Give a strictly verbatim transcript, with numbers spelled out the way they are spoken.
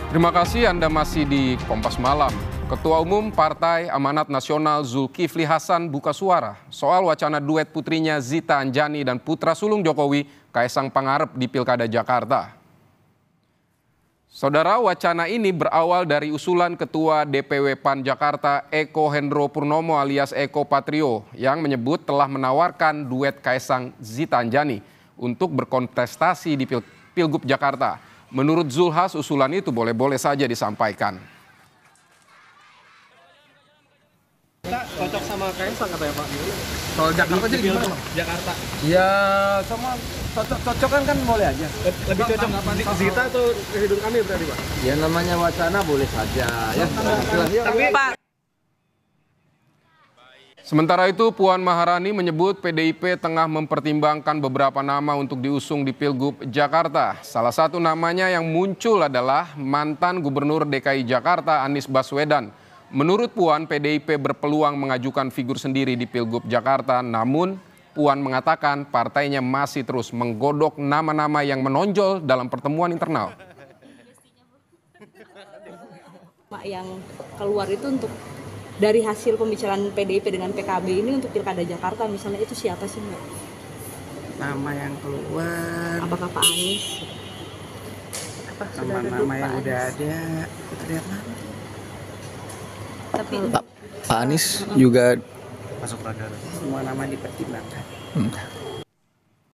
Terima kasih Anda masih di Kompas Malam. Ketua Umum Partai Amanat Nasional Zulkifli Hasan buka suara soal wacana duet putrinya Zita Anjani dan putra sulung Jokowi, Kaisang Pangarep di Pilkada Jakarta. Saudara, wacana ini berawal dari usulan Ketua D P W P A N Jakarta Eko Hendro Purnomo alias Eko Patrio yang menyebut telah menawarkan duet Kaisang Zita Anjani untuk berkontestasi di Pil Pilgub Jakarta. Menurut Zulhas, usulan itu boleh-boleh saja disampaikan. Kita cocok sama Kaisang katanya Pak. Soal Jakarta jadi gimana? Jakarta. Ya sama cocok-cocokan kan boleh aja. Lebih cocok Zita atau Ridwan Kamil berarti Pak? Ya namanya wacana boleh saja ya. Tapi Pak. Sementara itu, Puan Maharani menyebut P D I P tengah mempertimbangkan beberapa nama untuk diusung di Pilgub Jakarta. Salah satu namanya yang muncul adalah mantan Gubernur D K I Jakarta Anies Baswedan. Menurut Puan, P D I P berpeluang mengajukan figur sendiri di Pilgub Jakarta, namun Puan mengatakan partainya masih terus menggodok nama-nama yang menonjol dalam pertemuan internal. Yang keluar itu untuk dari hasil pembicaraan P D I P dengan P K B ini untuk Pilkada Jakarta misalnya, itu siapa sih Mbak? Nama yang keluar. Apakah Pak Anies? Apa nama-nama yang Anies? Udah ada, kita lihat nanti. Tapi Pak, Pak Anies juga masuk radar. Semua nama dipertimbangkan. Hmm.